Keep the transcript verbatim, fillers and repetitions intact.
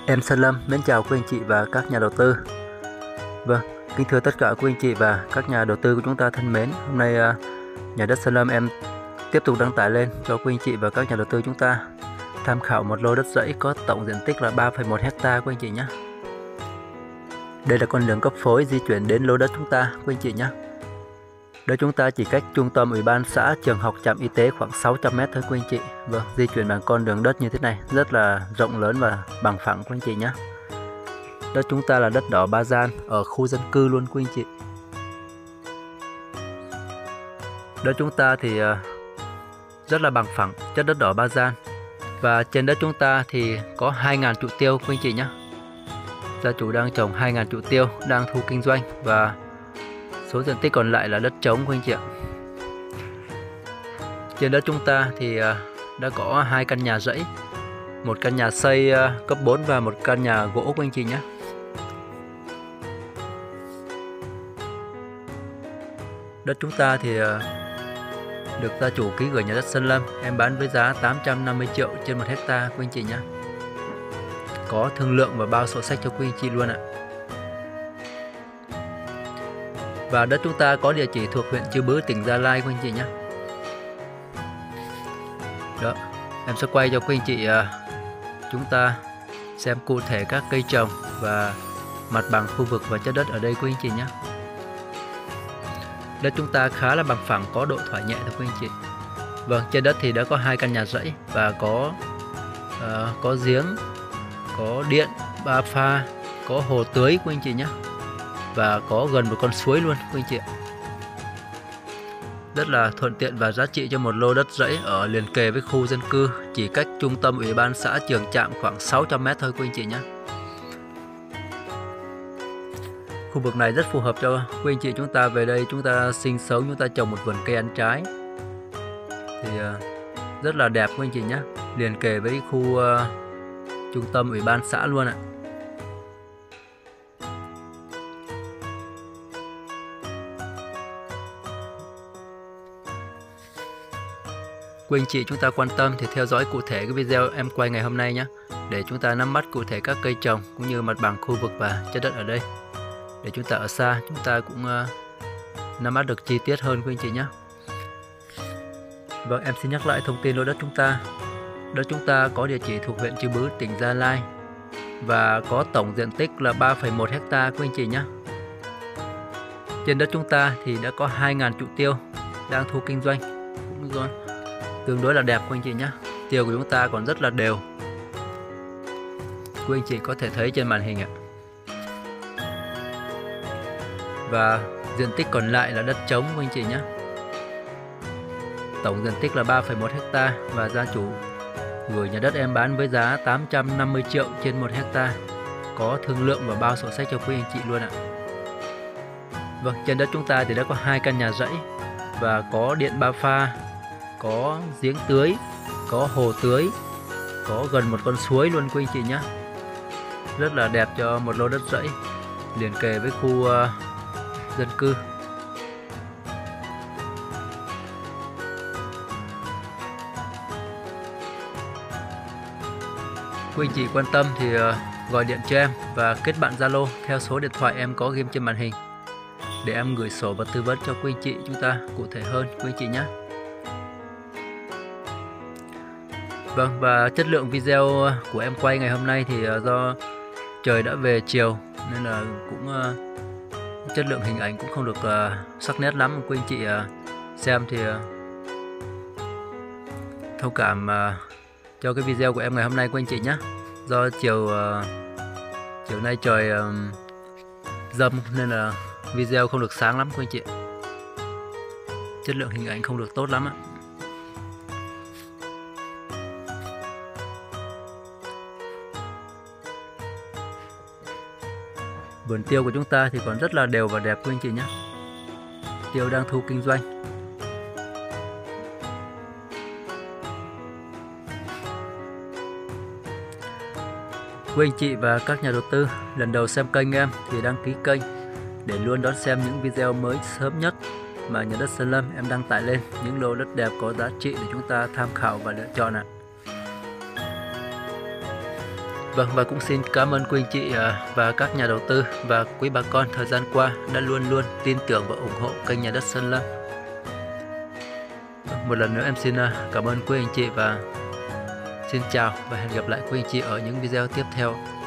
Em Sơn Lâm mến chào quý anh chị và các nhà đầu tư. Vâng, kính thưa tất cả quý anh chị và các nhà đầu tư của chúng ta thân mến. Hôm nay nhà đất Sơn Lâm em tiếp tục đăng tải lên cho quý anh chị và các nhà đầu tư chúng ta tham khảo một lô đất rẫy có tổng diện tích là ba phẩy một hecta quý anh chị nhé. Đây là con đường cấp phối di chuyển đến lô đất chúng ta quý anh chị nhé. Đây chúng ta chỉ cách trung tâm ủy ban xã, trường học, trạm y tế khoảng sáu trăm mét thôi quý anh chị. Vâng, di chuyển bằng con đường đất như thế này rất là rộng lớn và bằng phẳng quý anh chị nhé. Đất chúng ta là đất đỏ Ba Gian ở khu dân cư luôn quý anh chị. Đất chúng ta thì rất là bằng phẳng, chất đất đỏ Ba Gian. Và trên đất chúng ta thì có hai nghìn trụ tiêu quý anh chị nhé. Gia chủ đang trồng hai nghìn trụ tiêu, đang thu kinh doanh và số diện tích còn lại là đất trống quý anh chị ạ. Trên đất chúng ta thì đã có hai căn nhà rẫy, một căn nhà xây cấp bốn và một căn nhà gỗ quý anh chị nhé. Đất chúng ta thì được gia chủ ký gửi nhà đất Sơn Lâm, em bán với giá tám trăm năm mươi triệu trên một hecta quý anh chị nhé. Có thương lượng và bao sổ sách cho quý anh chị luôn ạ. Và đất chúng ta có địa chỉ thuộc huyện Chư Bứ, tỉnh Gia Lai quý anh chị nhé. Đó, em sẽ quay cho quý anh chị chúng ta xem cụ thể các cây trồng và mặt bằng khu vực và chất đất ở đây quý anh chị nhé. Đất chúng ta khá là bằng phẳng, có độ thoải nhẹ thôi quý anh chị. Vâng, trên đất thì đã có hai căn nhà rẫy và có uh, có giếng, có điện ba pha, có hồ tưới quý anh chị nhé. Và có gần một con suối luôn quý anh chị ạ. Rất là thuận tiện và giá trị cho một lô đất rẫy ở liền kề với khu dân cư, chỉ cách trung tâm ủy ban xã, trường trạm khoảng sáu trăm mét thôi quý anh chị nhé. Khu vực này rất phù hợp cho quý anh chị chúng ta về đây chúng ta sinh sống, chúng ta trồng một vườn cây ăn trái thì rất là đẹp quý anh chị nhé, liền kề với khu uh, trung tâm ủy ban xã luôn ạ. Quý anh chị chúng ta quan tâm thì theo dõi cụ thể cái video em quay ngày hôm nay nhé, để chúng ta nắm bắt cụ thể các cây trồng cũng như mặt bằng khu vực và chất đất ở đây, để chúng ta ở xa chúng ta cũng uh, nắm bắt được chi tiết hơn quý anh chị nhé. Vâng, em xin nhắc lại thông tin lô đất chúng ta. Đất chúng ta có địa chỉ thuộc huyện Chư Bứ, tỉnh Gia Lai và có tổng diện tích là ba phẩy một hecta quý anh chị nhé. Trên đất chúng ta thì đã có hai nghìn trụ tiêu đang thu kinh doanh, cũng rồi tương đối là đẹp quý anh chị nhé. Tiêu của chúng ta còn rất là đều, quý anh chị có thể thấy trên màn hình ạ. Và diện tích còn lại là đất trống quý anh chị nhé. Tổng diện tích là ba phẩy một hecta và gia chủ gửi nhà đất em bán với giá tám trăm năm mươi triệu trên một hecta. Có thương lượng và bao sổ sách cho quý anh chị luôn ạ. Vâng, trên đất chúng ta thì đã có hai căn nhà rẫy và có điện ba pha, có giếng tưới, có hồ tưới, có gần một con suối luôn quý anh chị nhé. Rất là đẹp cho một lô đất rẫy liền kề với khu uh, dân cư. Quý anh chị quan tâm thì uh, gọi điện cho em và kết bạn Zalo theo số điện thoại em có ghim trên màn hình để em gửi sổ và tư vấn cho quý anh chị chúng ta cụ thể hơn quý anh chị nhé. Vâng, và chất lượng video của em quay ngày hôm nay thì uh, do trời đã về chiều nên là cũng uh, chất lượng hình ảnh cũng không được uh, sắc nét lắm. Quý anh chị uh, xem thì uh, thông cảm uh, cho cái video của em ngày hôm nay quý anh chị nhé. Do chiều uh, chiều nay trời uh, râm nên là video không được sáng lắm quý anh chị. Chất lượng hình ảnh không được tốt lắm ạ. Vườn tiêu của chúng ta thì còn rất là đều và đẹp quý anh chị nhé. Tiêu đang thu kinh doanh. Quý anh chị và các nhà đầu tư lần đầu xem kênh em thì đăng ký kênh để luôn đón xem những video mới sớm nhất mà nhà đất Sơn Lâm em đăng tải lên, những lô đất đẹp có giá trị để chúng ta tham khảo và lựa chọn ạ. Vâng, và cũng xin cảm ơn quý anh chị và các nhà đầu tư và quý bà con thời gian qua đã luôn luôn tin tưởng và ủng hộ kênh Nhà đất Sơn Lâm. Một lần nữa em xin cảm ơn quý anh chị và xin chào và hẹn gặp lại quý anh chị ở những video tiếp theo.